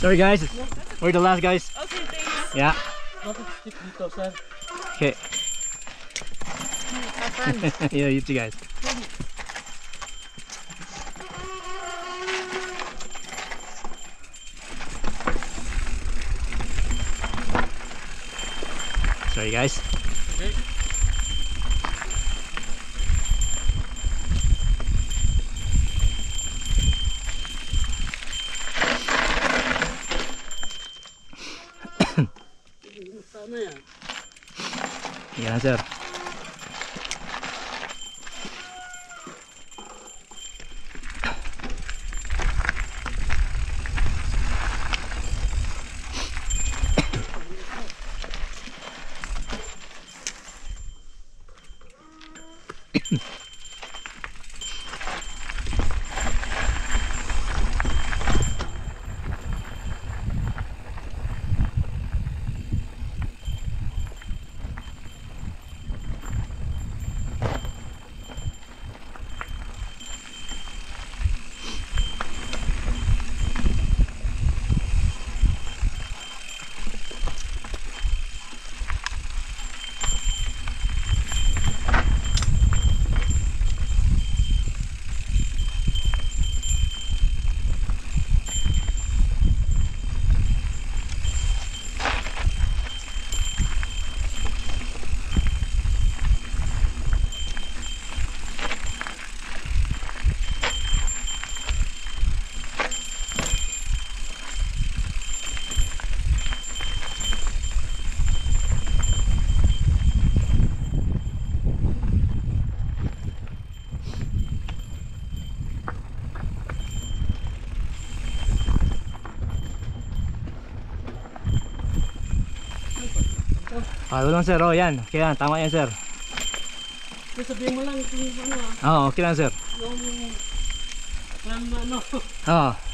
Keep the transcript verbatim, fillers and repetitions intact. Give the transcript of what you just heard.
Sorry guys, we're the last guys. Okay, thanks. Yeah. Bakit stick dito, sir? Okay. Have fun. Yeah, you too guys. Sorry guys. Okay. Sana yan. Yan sir. Ah, lang sir, oh yan. Okay yan, tama yan sir. So, sabihin mo lang kung ano ah. Oo, oh, okay lang sir. Yung... From ano... Oo.